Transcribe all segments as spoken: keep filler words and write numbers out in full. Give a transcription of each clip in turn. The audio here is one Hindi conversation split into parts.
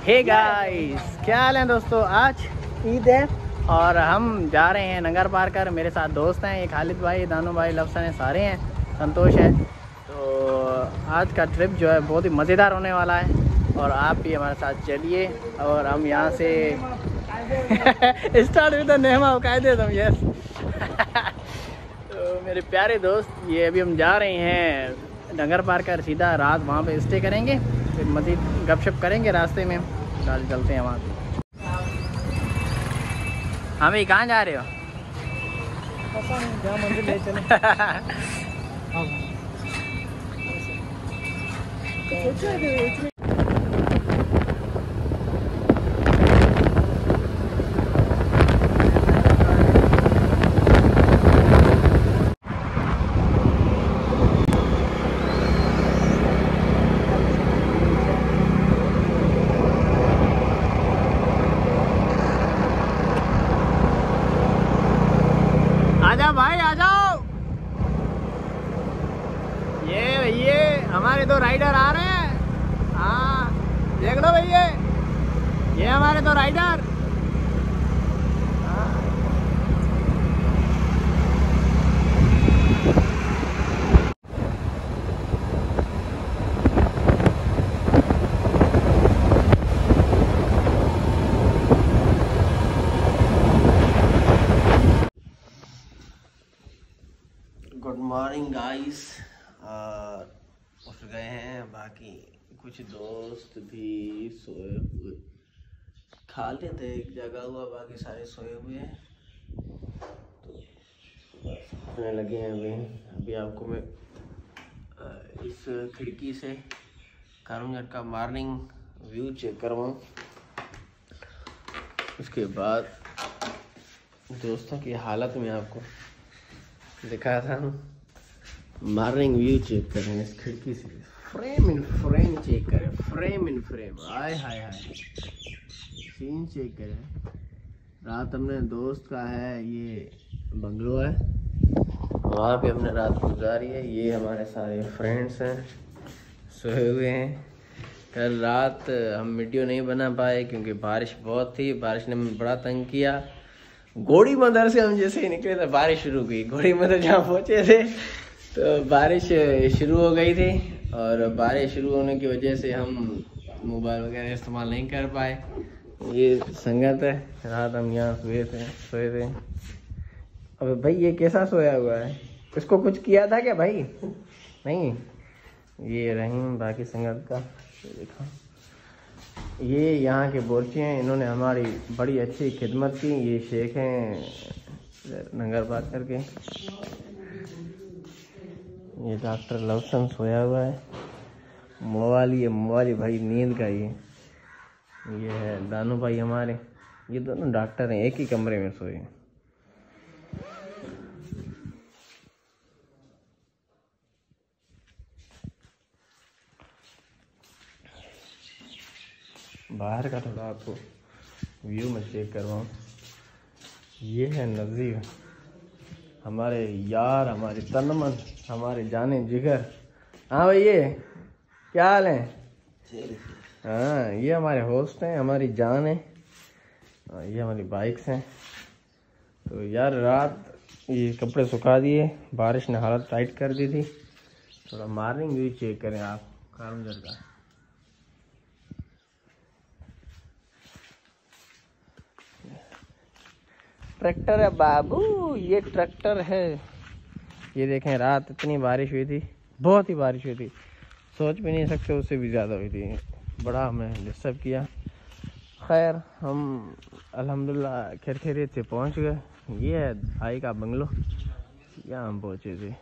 हे गाइस, क्या हाल है दोस्तों। आज ईद है और हम जा रहे हैं नगर पार कर। मेरे साथ दोस्त हैं, ये खालिद भाई, दानू भाई, लफसन है, सारे हैं, संतोष है। तो आज का ट्रिप जो है बहुत ही मज़ेदार होने वाला है और आप भी हमारे साथ चलिए। और हम यहाँ से स्टार्ट विद नेमा कायदे तुम यस। तो मेरे प्यारे दोस्त, ये अभी हम जा रहे हैं नगर पार कर, सीधा रात वहाँ पे स्टे करेंगे, फिर मज़ीद गपशप करेंगे रास्ते में। चल चलते हैं वहाँ पे। हाँ भाई, कहाँ जा रहे हो? पता नहीं, जहाँ मंदिर ले चले। आजा भाई, आ जाओ। ये भैया हमारे दो राइडर आ रहे हैं। हाँ देख लो भैया, ये हमारे दो राइडर। Good morning guys. उठ गए हैं, बाकी कुछ दोस्त भी सोए हुए, खा लेते एक जगह हुआ, बाकी सारे सोए हुए हैं। तो उठने लगे हैं अभी। अभी आपको मैं इस खिड़की से कारूंगट का मॉर्निंग व्यू चेक करवाऊँ, उसके बाद दोस्तों की हालत में आपको दिखाया था। मॉर्निंग व्यू चेक करें इस खिड़की से, फ्रेम इन फ्रेम चेक करें, फ्रेम इन फ्रेम। हाय हाय हाय, सीन चेक करें। रात हमने दोस्त का है, ये बंगलो है, वहाँ पे हमने रात गुजारी है। ये हमारे सारे फ्रेंड्स हैं, सोए हुए हैं। कल रात हम वीडियो नहीं बना पाए क्योंकि बारिश बहुत थी, बारिश ने हमें बड़ा तंग किया। घोड़ी मदर से हम जैसे ही निकले तो बारिश शुरू हुई। घोड़ी मदर जहाँ पहुँचे थे तो बारिश शुरू हो गई थी, और बारिश शुरू होने की वजह से हम मोबाइल वगैरह इस्तेमाल नहीं कर पाए। ये संगत है, रात हम यहाँ सोए थे सोए थे अब भाई ये कैसा सोया हुआ है? इसको कुछ किया था क्या भाई? नहीं, ये रहीम बाकी संगत का देखा। ये यहाँ के बोरचे हैं, इन्होंने हमारी बड़ी अच्छी खिदमत की। ये शेख हैं नगर पार करके। ये डॉक्टर लवसन सोया हुआ है। मोवाली ये मोवाली भाई नींद का। ये ये है दानू भाई हमारे। ये दोनों डॉक्टर हैं, एक ही कमरे में सोए। बाहर का थोड़ा आपको व्यू में चेक करवाऊँ। ये है नज़ीर, हमारे यार, हमारे तनमन, हमारे जाने जिगर। हाँ भैया, क्या हाल है? हाँ, ये हमारे होस्ट हैं, हमारी जान है, और ये हमारी बाइक्स हैं। तो यार रात ये कपड़े सुखा दिए, बारिश ने हालत टाइट कर दी थी। थोड़ा मॉर्निंग व्यू चेक करें आप कारूंजर का। ट्रैक्टर है बाबू, ये ट्रैक्टर है। ये देखें, रात इतनी बारिश हुई थी, बहुत ही बारिश हुई थी, सोच भी नहीं सकते, उससे भी ज़्यादा हुई थी। बड़ा हमें डिस्टर्ब किया। खैर हम अल्हम्दुलिल्लाह खैर खैरियत से पहुंच गए। ये है भाई का बंगलो, यहाँ हम पहुँचे थे।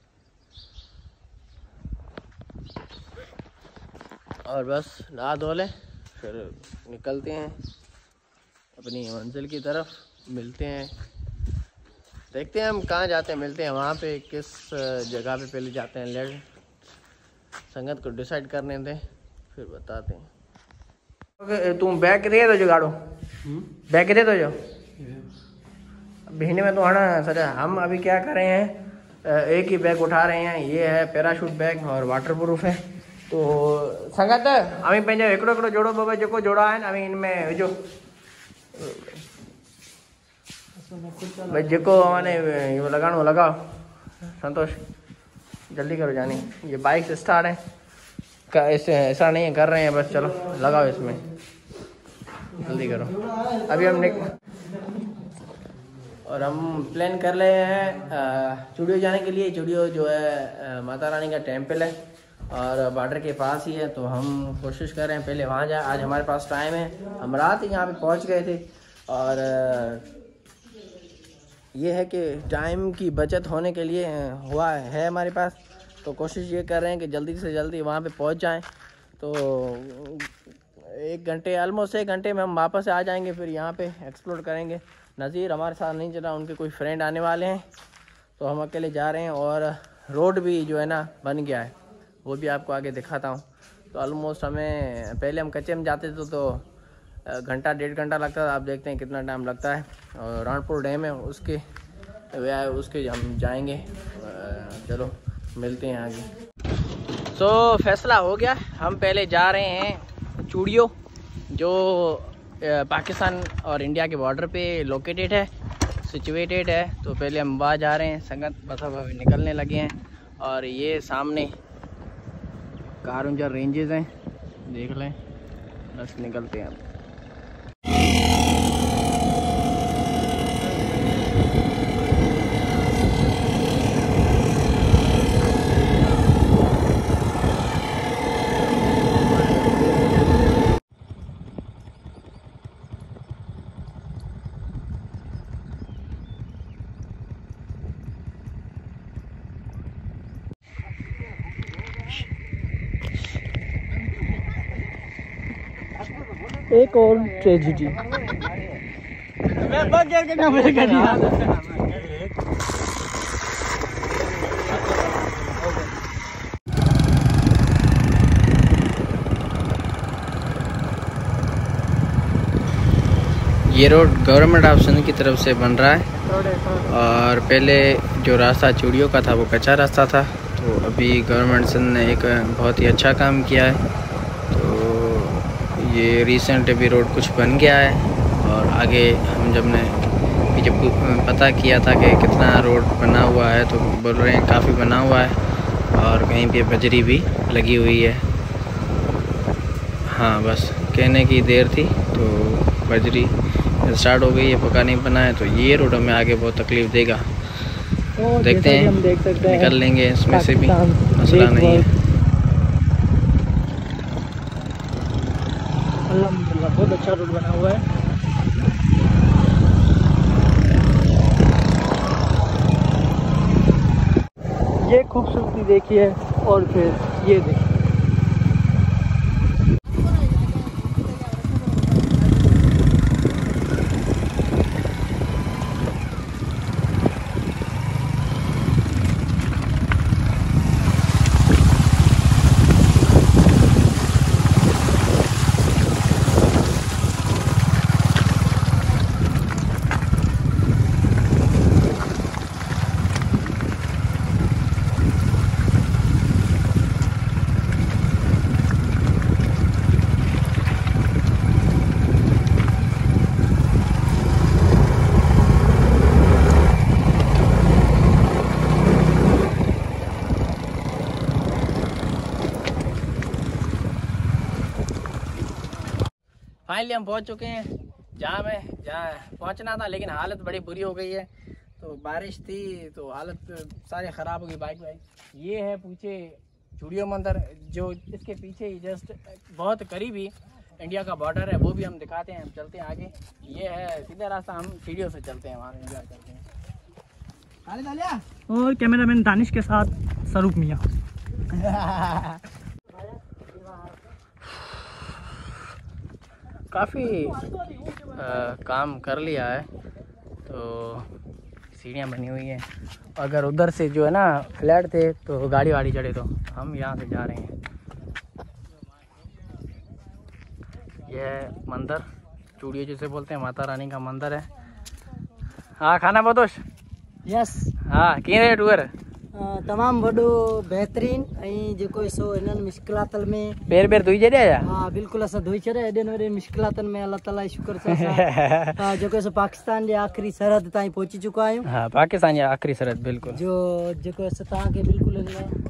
और बस नहा धो लें, फिर निकलते हैं अपनी मंजिल की तरफ। मिलते हैं, देखते हैं हम कहाँ जाते हैं, मिलते हैं वहाँ पे, किस जगह पे पहले जाते हैं। लेट संगत को डिसाइड करने दें, फिर बताते हैं। okay, तुम बैग दे दो जो गाड़ो, बैग दे दो जो महीने में तो आना सजा। हम अभी क्या कर रहे हैं, एक ही बैग उठा रहे हैं। ये है पैराशूट बैग और वाटर प्रूफ है। तो संगत अभी पंहिंजो हिकिड़ो हिकिड़ो जोड़ो बाबा जेको जोड़ा आहिनि अभी इनमें विझो भाई जेको माने इहो लगाणो लगाओ। संतोष जल्दी करो जानी, ये बाइक स्टार्ट है का ऐसे ऐसा नहीं है कर रहे हैं बस, चलो लगाओ इसमें जल्दी करो। अभी हम निक और हम प्लान कर रहे हैं चूड़ियों जाने के लिए। चूड़ियों जो है माता रानी का टेम्पल है और बॉर्डर के पास ही है, तो हम कोशिश कर रहे हैं पहले वहाँ जाए। आज हमारे पास टाइम है, हम रात ही यहाँ पे पहुँच गए थे और ये है कि टाइम की बचत होने के लिए हुआ है हमारे पास, तो कोशिश ये कर रहे हैं कि जल्दी से जल्दी वहाँ पे पहुँच जाएं। तो एक घंटे ऑलमोस्ट एक घंटे में हम वापस आ जाएंगे, फिर यहाँ पे एक्सप्लोर करेंगे। नज़ीर हमारे साथ नहीं चला, उनके कोई फ्रेंड आने वाले हैं, तो हम अकेले जा रहे हैं। और रोड भी जो है ना बन गया है, वो भी आपको आगे दिखाता हूँ। तो ऑलमोस्ट हमें पहले हम कच्चे में जाते थे तो घंटा डेढ़ घंटा लगता था, आप देखते हैं कितना टाइम लगता है। और राणपुर डैम है उसके उसके हम जाएंगे, चलो मिलते हैं आगे। सो so, फैसला हो गया, हम पहले जा रहे हैं चूड़ियों जो पाकिस्तान और इंडिया के बॉर्डर पे लोकेटेड है, सिचुएटेड है। तो पहले हम वहाँ जा रहे हैं। संगत बस अब अभी निकलने लगे हैं और ये सामने कारुंजर रेंजेस हैं, देख लें। बस निकलते हैं अब। एक और ट्रेजिडी ये रोड गवर्नमेंट ऑफ सिंध की तरफ से बन रहा है और पहले जो रास्ता चूड़ियों का था वो कच्चा रास्ता था, तो अभी गवर्नमेंट सिंध ने एक बहुत ही अच्छा काम किया है। तो ये रिसेंट अभी रोड कुछ बन गया है और आगे हम जब ने जब पता किया था कि कितना रोड बना हुआ है तो बोल रहे हैं काफ़ी बना हुआ है और कहीं पे बजरी भी लगी हुई है। हाँ बस कहने की देर थी, तो बजरी स्टार्ट हो गई है, पका नहीं बना है। तो ये रोड हमें आगे बहुत तकलीफ़ देगा, देखते हैं, हम देख सकते हैं निकल लेंगे इसमें से भी, मसला नहीं है। अल्हम्दुलिल्लाह बहुत अच्छा रोड बना हुआ है। ये खूबसूरती देखिए और फिर ये देखिए। फाइनली हम पहुंच चुके हैं जहाँ मैं जहाँ पहुंचना था, लेकिन हालत बड़ी बुरी हो गई है। तो बारिश थी तो हालत सारी ख़राब हो गई। बाइक बाइक ये है पीछे चूड़ियों मंदिर, जो इसके पीछे ही जस्ट बहुत करीब ही इंडिया का बॉर्डर है, वो भी हम दिखाते हैं। हम चलते हैं आगे, ये है सीधा रास्ता, हम सीढ़ियों से चलते हैं, वहाँ एंजॉय करते हैं। और कैमरामैन दानिश के साथ स्वरूप मियाँ। काफ़ी काम कर लिया है, तो सीढ़ियाँ बनी हुई हैं। अगर उधर से जो है ना फ्लैट थे तो गाड़ी वाड़ी चढ़े, तो हम यहाँ से जा रहे हैं। यह है मंदिर, चूड़ियों जिसे बोलते हैं, माता रानी का मंदिर है। हाँ खाना बदोश यस हाँ कि रहे टूर तमाम वॾो बहितरीन ऐं जेको सो इन्हनि मुश्किलातनि में पेर पेर धोई छॾिया छा? हाँ बिल्कुलु असां धोई छॾिया एॾनि वॾनि मुश्किलातनि में अल्लाह ताला जी शुक्र सां असां हा, जेको सो पाकिस्तान जे आख़िरी सरहद ताईं पहुची चुका आहियूं। हाँ पाकिस्तान जी आख़िरी सरहद बिल्कुलु। जो जेको असां तव्हांखे बिल्कुलु हिन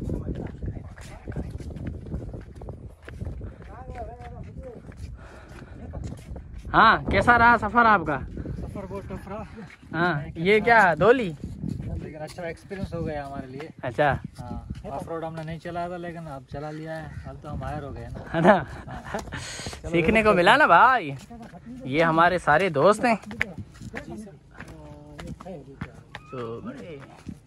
हाँ कैसा रहा सफर आपका? सफर बहुत टफ रहा। हाँ ये क्या धोली? लेकिन अच्छा एक्सपीरियंस हो गया हमारे लिए। अच्छा हाँ ऑफ रोड हमने नहीं चलाया था लेकिन अब चला लिया है, अब तो हम हायर हो गए ना, है ना। सीखने को मिला ना भाई। ये हमारे सारे दोस्त हैं तो बड़े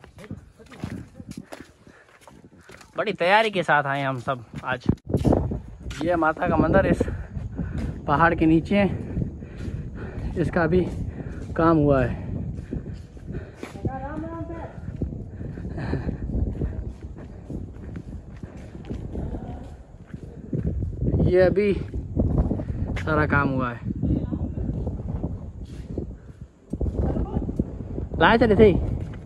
बड़ी तैयारी के साथ आए हम सब आज। ये माता का मंदिर इस पहाड़ के नीचे है, इसका भी काम हुआ है। ये अभी सारा काम हुआ है। लाए चले थे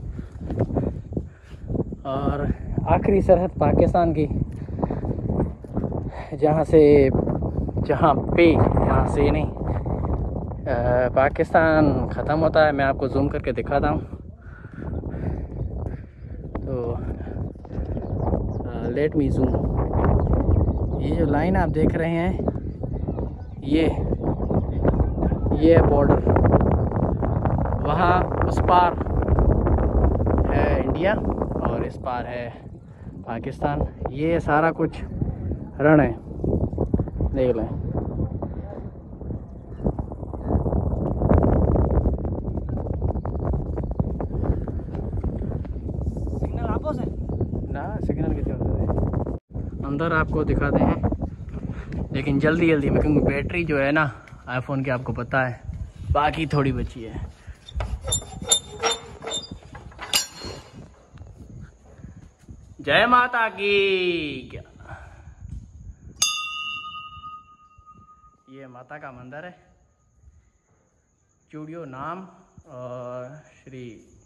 और आखिरी सरहद पाकिस्तान की, जहाँ से जहाँ पे यहाँ से नहीं आ, पाकिस्तान ख़त्म होता है। मैं आपको जूम करके दिखाता हूँ तो लेट मी जूम। ये जो लाइन आप देख रहे हैं ये ये है बॉर्डर, वहाँ उस पार है इंडिया और इस पार है पाकिस्तान। ये सारा कुछ रण है, देख लें। सिग्नल आपो से ना सिग्नल कितने होते हैं अंदर आपको दिखाते हैं, लेकिन जल्दी जल्दी में, क्योंकि बैटरी जो है ना आईफोन की आपको पता है, बाकी थोड़ी बची है। जय माता की। क्या ये माता का मंदिर है, चूड़ियो नाम और श्री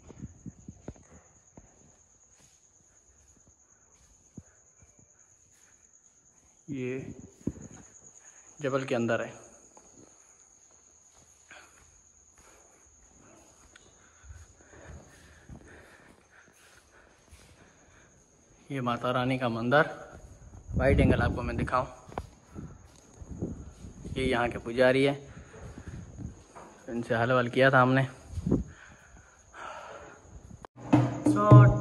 ये जबल के अंदर है। ये माता रानी का मंदिर, वाइड एंगल आपको मैं दिखाऊं। ये यहाँ के पुजारी है, इनसे हल वल किया था हमने। so,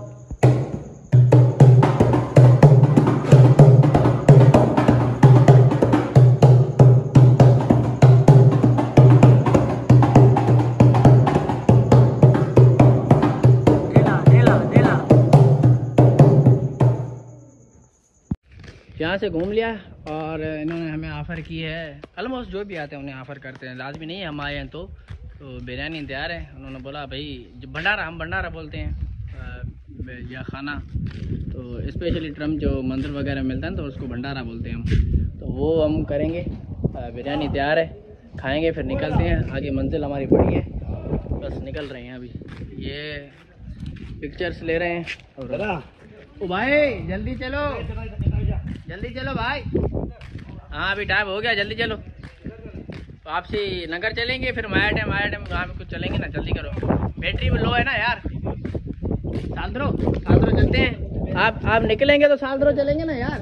यहाँ से घूम लिया और इन्होंने हमें ऑफ़र की है, ऑलमोस्ट जो भी आते हैं उन्हें ऑफ़र करते हैं, लाजमी नहीं है हम आए हैं तो तो बिरयानी तैयार है। उन्होंने बोला भाई जो भंडारा, हम भंडारा बोलते हैं या खाना, तो स्पेशली ट्रम जो मंदिर वगैरह मिलता है तो उसको भंडारा बोलते हैं हम, तो वो हम करेंगे। बिरयानी तैयार है, खाएँगे फिर निकलते हैं, आगे मंजिल हमारी बड़ी है, बस निकल रहे हैं अभी। ये पिक्चर्स ले रहे हैं और ओ भाई जल्दी चलो जल्दी चलो भाई। हाँ अभी टाइम हो गया, जल्दी चलो। वापसी नगर चलेंगे, फिर माया डैम माया डैम वहाँ पे कुछ चलेंगे ना, जल्दी करो, बैटरी में लो है ना यार। सालद्रो सालद्रो चलते हैं, आप आप निकलेंगे तो सालद्रो चलेंगे ना यार।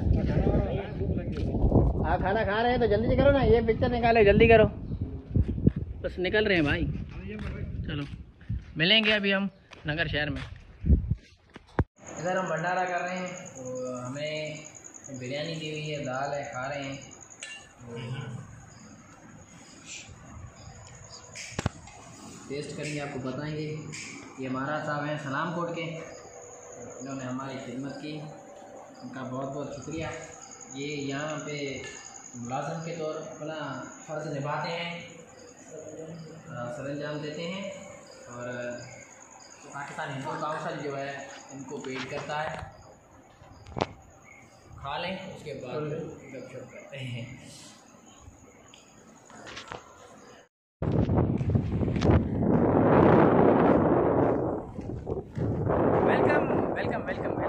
आप खाना खा रहे हैं तो जल्दी करो ना, ये पिक्चर निकाले, जल्दी करो, बस निकल रहे हैं भाई। चलो मिलेंगे अभी हम नगर शहर में। इधर हम भंडारा कर रहे हैं, तो हमें बिरयानी दी हुई है, दाल है, खा रहे हैं। टेस्ट करेंगे, आपको बताएंगे। ये महाराज साहब हैं सलाम कोट के, इन्होंने हमारी खिदमत की, उनका बहुत बहुत शुक्रिया। ये यहाँ पे मुलाजिम के तौर अपना फ़र्ज़ निभाते हैं, सरंजाम देते हैं, और पाकिस्तान हिंदू काउंसिल जो है इनको पेड करता है। खा लें, उसके बाद गपशप करते हैं। वेलकम वेलकम वेलकम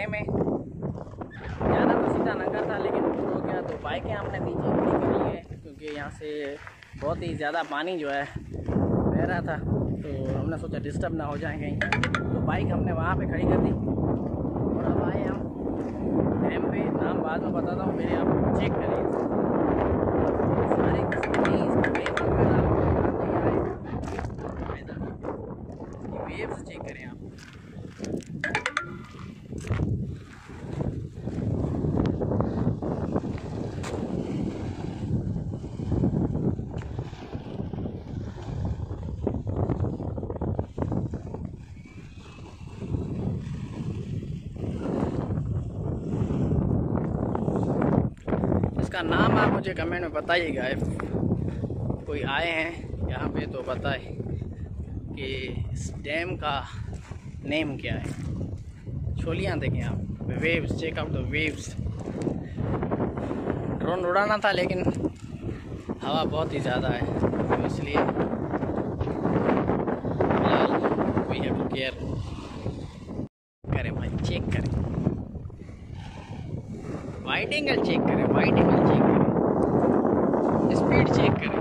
डैम है। जाना तो सीधा नंगर था लेकिन दूर हो गया तो बाइकें हमने नीचे खड़ी कर ली है क्योंकि यहाँ से बहुत ही ज़्यादा पानी जो है बह रहा था, तो हमने सोचा डिस्टर्ब ना हो जाए कहीं, तो बाइक हमने वहाँ पे खड़ी कर दी। और अब आए हम डैम पे, नाम बाद में बताता हूँ, पहले आप चेक करिए सारे वेव्स चेक करें आप। इसका नाम आप मुझे कमेंट में बताइएगा, कोई आए हैं यहाँ पे तो बताए कि इस डैम का नेम क्या है। छोलियाँ देखें आप, waves, check out the waves. Drone उड़ाना था लेकिन हवा बहुत ही ज़्यादा है तो इसलिए वी हैव टू केयर। करें भाई, चेक करें, वाइड एंगल चेक करें, वाइड एंगल चेक करें, स्पीड चेक करें।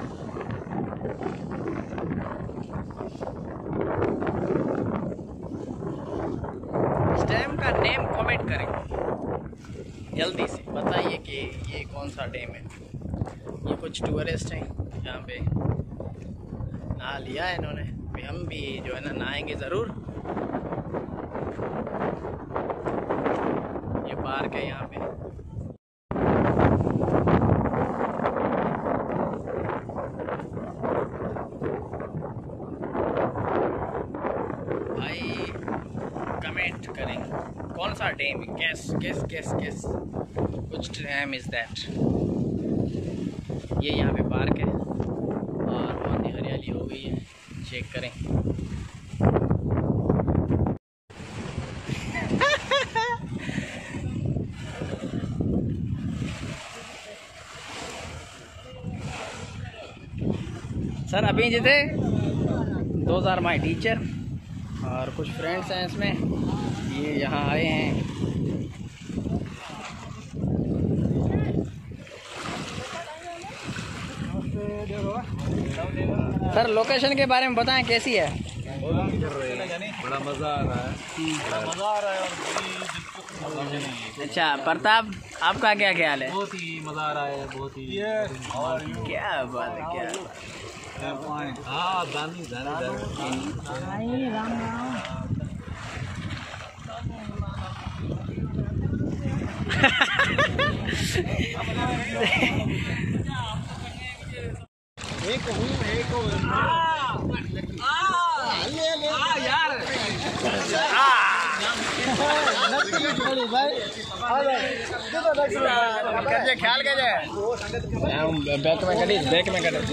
इस डैम का नेम कमेंट करें, जल्दी से बताइए कि ये कौन सा डैम है। ये कुछ टूरिस्ट हैं यहाँ पे नहा लिया है इन्होंने, भी हम भी जो है ना नहाएंगे ज़रूर। ये पार्क है यहाँ पे। भाई कमेंट करें कौन सा डैम है, कैस कैस कैस कैस कुछ डैम इज़ दैट। ये यहाँ पे पार्क है और बहुत ही हरियाली हो गई है, चेक करें। सर अभी जी थे दो हज़ार माई टीचर और कुछ फ्रेंड्स हैं इसमें, ये यहाँ आए हैं। सर लोकेशन के बारे में बताएं, कैसी है? बड़ा मजा आ रहा है, बड़ा मजा आ रहा है। और अच्छा प्रताप, आपका क्या ख्याल है? बहुत ही मजा आ रहा है, बहुत ही। क्या बात है, क्या हाँ दानी दानी एक हूँ एक यार ख्याल क्या जाए बैक में कटी बैक में कटी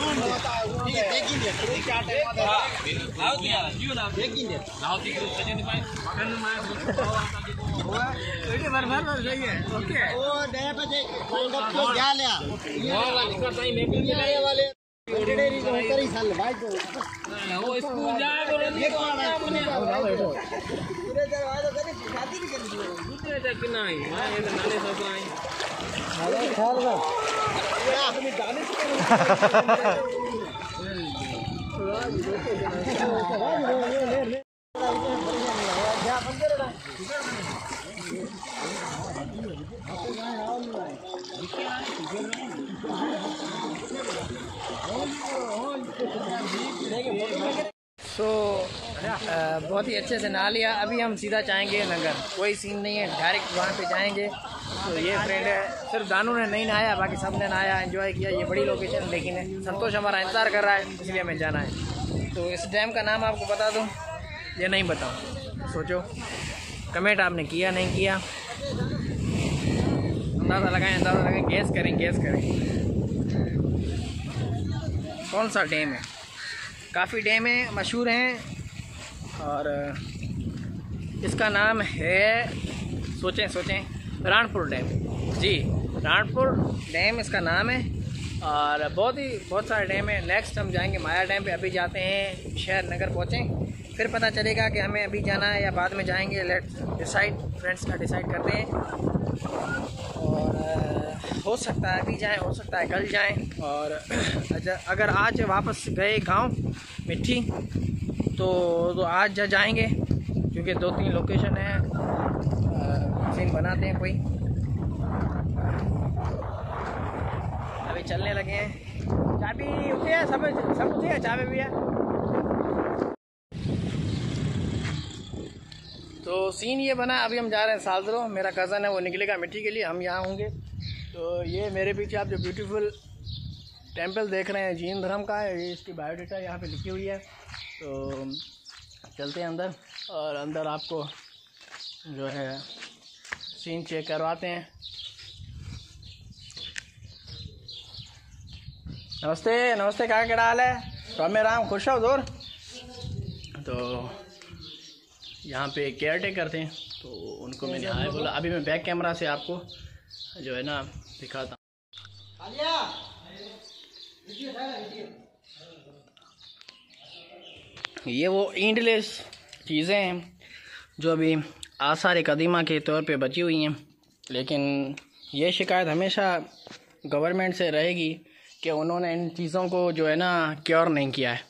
सो so, बहुत ही अच्छे से नहा लिया। अभी हम सीधा जाएंगे नगर, कोई सीन नहीं है, डायरेक्ट वहाँ पे जाएंगे। तो ये फ्रेंड है, सिर्फ दानू ने नहीं नहाया, बाकी सब ने नहाया, एंजॉय किया। ये बड़ी लोकेशन लेकिन है, संतोष हमारा इंतज़ार कर रहा है, इसलिए हमें जाना है। तो इस डैम का नाम आपको बता दूँ या नहीं बताऊँ, सोचो। कमेंट आपने किया नहीं किया, अंदाज़ा लगाएं, अंदाज़ा लगाएं, गैस करें, गैस करें कौन सा डैम है। काफ़ी डैम है, मशहूर हैं, और इसका नाम है, सोचें सोचें, राणपुर डैम। जी राणपुर डैम इसका नाम है। और बहुत ही बहुत सारे डैम है। नेक्स्ट हम जाएंगे माया डैम पे। अभी जाते हैं शहर नगर, पहुँचें फिर पता चलेगा कि हमें अभी जाना है या बाद में जाएंगे। लेट्स डिसाइड, फ्रेंड्स का डिसाइड करते हैं। और आ, हो सकता है अभी जाएं, हो सकता है कल जाएं। और अगर आज वापस गए गांव मिट्टी तो, तो आज जा जाएंगे, क्योंकि दो तीन लोकेशन है, सीन बनाते हैं कोई। अभी चलने लगे हैं। चाबी उठे है, सब सब उठे है, चाबी भी है। तो सीन ये बना, अभी हम जा रहे हैं सालदरो। मेरा कज़न है वो निकलेगा मिट्टी के लिए, हम यहाँ होंगे। तो ये मेरे पीछे आप जो ब्यूटीफुल टेंपल देख रहे हैं जैन धर्म का है, ये इसकी बायोडाटा यहाँ पे लिखी हुई है। तो चलते हैं अंदर, और अंदर आपको जो है सीन चेक करवाते हैं। नमस्ते नमस्ते, क्या क्या हाल है? राम राम, खुश हो दूर। तो यहाँ पे केयर टेकर थे, तो उनको मैंने हाय बोला। अभी मैं बैक कैमरा से आपको जो है ना दिखाता हूँ। ये वो ईंटलेस चीज़ें हैं जो अभी आसार कदीमा के तौर पे बची हुई हैं, लेकिन ये शिकायत हमेशा गवर्नमेंट से रहेगी कि उन्होंने इन चीज़ों को जो है ना क्योर नहीं किया है।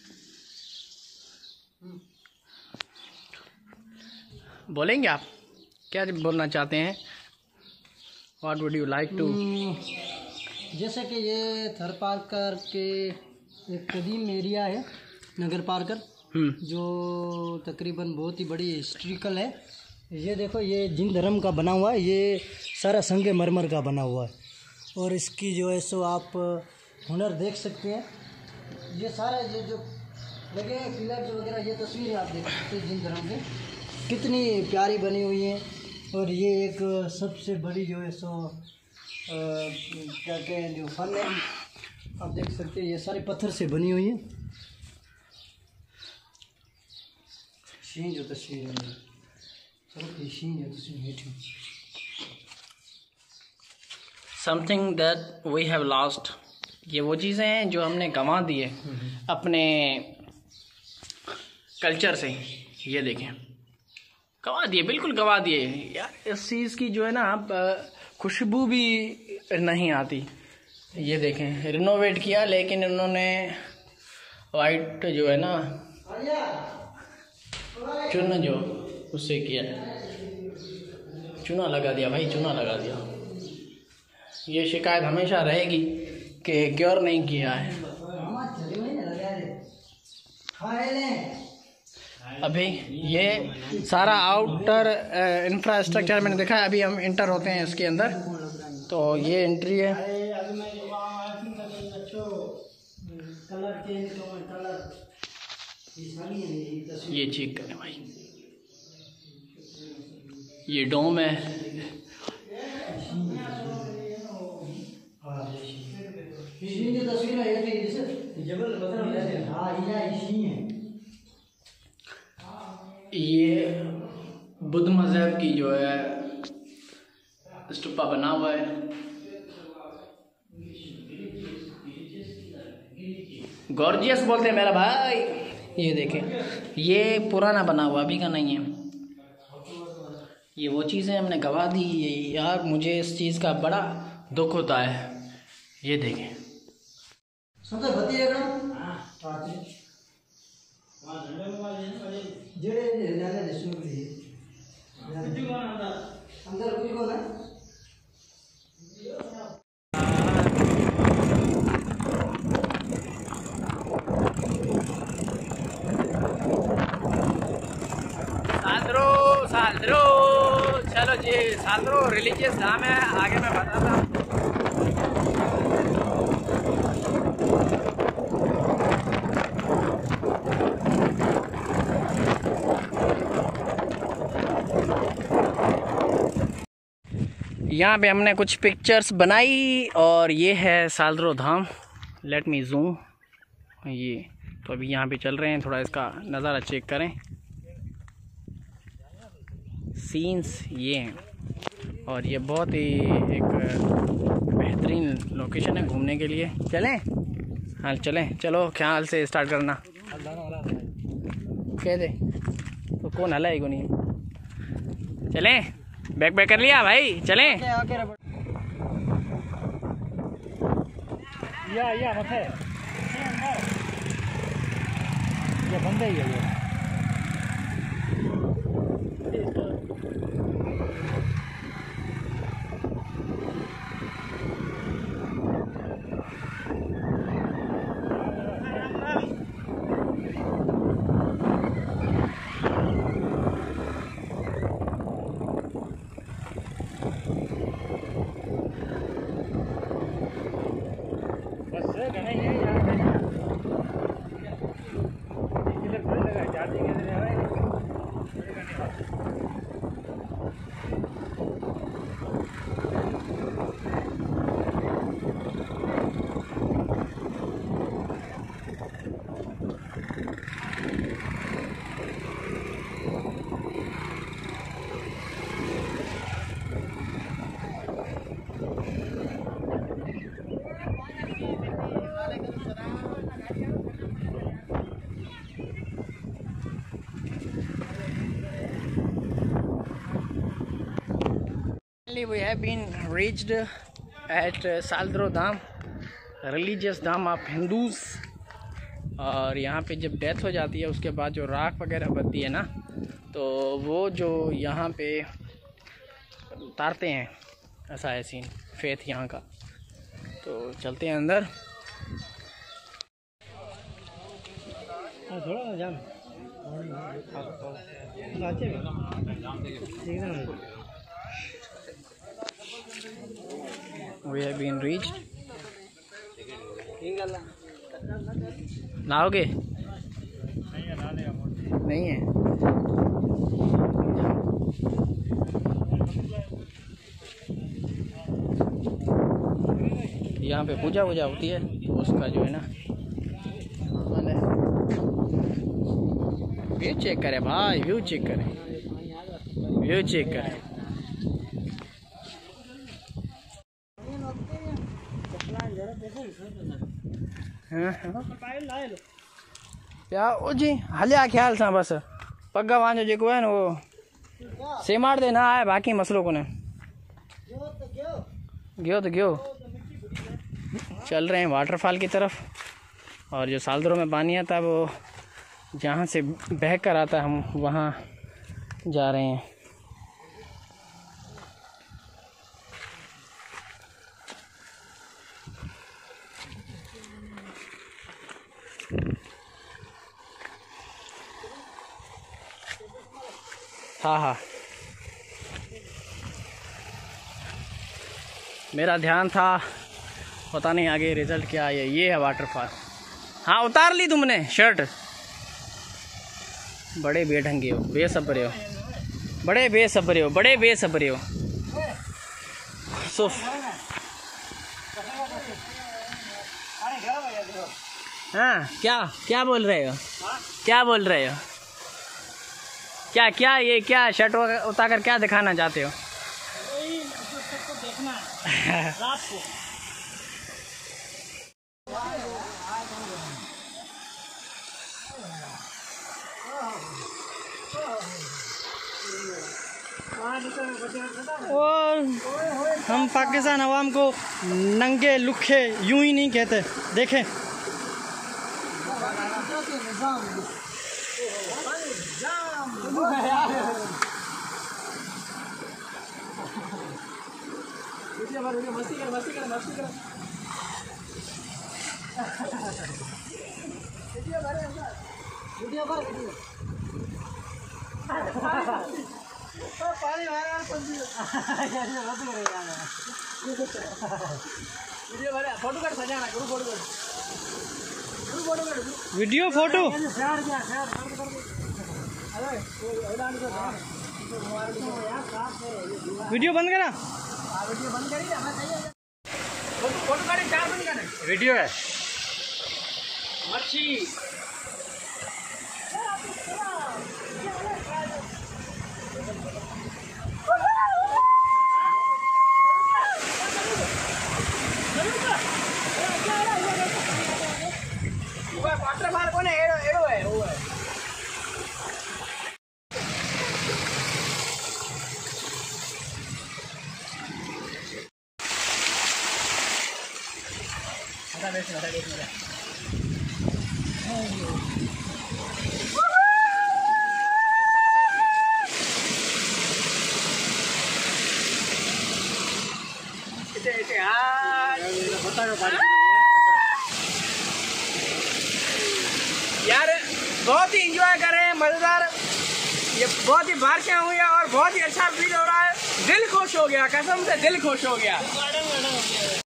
बोलेंगे आप क्या बोलना चाहते हैं? What would you like to? जैसे कि ये थर पार्कर के एक कदीम एरिया है, नगर पार्कर, जो तकरीबन बहुत ही बड़ी हिस्ट्रिकल है। ये देखो, ये जैन धर्म का बना हुआ है, ये सारा संगे मरमर का बना हुआ है। और इसकी जो है सो आप हुनर देख सकते हैं। ये सारे ये जो लगे हैं पिलर्स वगैरह, ये तस्वीरें आप देख सकते हैं जैन धर्म के, कितनी प्यारी बनी हुई हैं। और ये एक सबसे बड़ी जो है सो आ, क्या कहें जो फन है, आप देख सकते हैं, ये सारे पत्थर से बनी हुई है। शीन जो तस्वीर है, चलो शीन जो तस्वीर है, something that we have lost. ये वो चीज़ें हैं जो हमने गंवा दिए अपने कल्चर से। ये देखें, गंवा दिए, बिल्कुल गंवा दिए यार। इस चीज़ की जो है ना खुशबू भी नहीं आती। ये देखें, रिनोवेट किया, लेकिन उन्होंने वाइट जो है ना चूना जो उससे किया, चूना लगा दिया भाई, चूना लगा दिया। ये शिकायत हमेशा रहेगी कि क्योर नहीं किया है। अभी ये सारा आउटर इंफ्रास्ट्रक्चर मैंने देखा है। अभी हम इंटर होते हैं इसके अंदर, तो ये एंट्री है। ये चेक करें भाई, ये डोम है। ये बुद्ध मज़हब की जो है स्तूपा बना हुआ है। गॉर्जियस बोलते हैं मेरा भाई। ये देखें, ये पुराना बना हुआ, अभी का नहीं है। ये वो चीज़ें हमने गवा दी यार, मुझे इस चीज़ का बड़ा दुख होता है। ये देखें, सालदरो सालदरो, चलो जी, सालदरो रिलीजियस नाम है, आगे मैं बताता हूँ। यहाँ पे हमने कुछ पिक्चर्स बनाई, और ये है सालदरो धाम। Let me zoom. ये तो अभी यहाँ पे चल रहे हैं, थोड़ा इसका नज़ारा चेक करें। सीन्स ये हैं, और ये बहुत ही एक बेहतरीन लोकेशन है घूमने के लिए। चलें? हाँ चलें, चलो ख्याल से स्टार्ट करना। कह दे तो कौन हला है को नहीं। चलें बैक बैक कर लिया भाई, चलें। या या मथे ये बंद ही है ये। We have been reached at Saldro Dham, religious dham of Hindus. और यहाँ पे जब डेथ हो जाती है उसके बाद जो राख वगैरह बनती है ना, तो वो जो यहाँ पे उतारते हैं, ऐसा है सीन फेथ यहाँ का। तो चलते हैं अंदर। थोड़ा जान We have been reached. नहाओगे? नहीं है। यहाँ पे पूजा वूजा होती है तो उसका जो है ना, व्यू चेक करें भाई, व्यू चेक करें, व्यू चेक करें। क्या ओ जी हलिया ख्याल सा बस पग्गा वांजो जेको है ना वो सेमाड़ दे ना आए, बाकी मसलों को ने गयो तो गयो। चल रहे हैं वाटरफॉल की तरफ, और जो सालद्रो में पानी आता है वो जहाँ से बह कर आता है, हम वहाँ जा रहे हैं। हाँ हाँ मेरा ध्यान था, पता नहीं आगे रिजल्ट क्या है। ये है वाटरफॉल। हाँ उतार ली तुमने शर्ट, बड़े बेढंगे हो, बेसब्रे हो, बड़े बेसब्रे हो, बड़े बेसब्रे हो। सो हाँ क्या क्या बोल रहे हो, क्या बोल रहे हो, क्या क्या ये क्या शर्ट उतार कर क्या दिखाना चाहते हो? देखना रात को। और हम पाकिस्तान अवाम को नंगे लुखे यूं ही नहीं कहते, देखें। वीडियो फोटो वीडियो बंद करा, वीडियो बंद करी, वीडियो है मच्छी। वाटरफॉल को एड़ो एड़ो है वो है यार बहुत ही इंजॉय कर रहे हैं, मजेदार। ये बहुत ही बारिशें हुई है और बहुत ही अच्छा फील हो रहा है। दिल खुश हो गया, कसम से दिल खुश हो गया।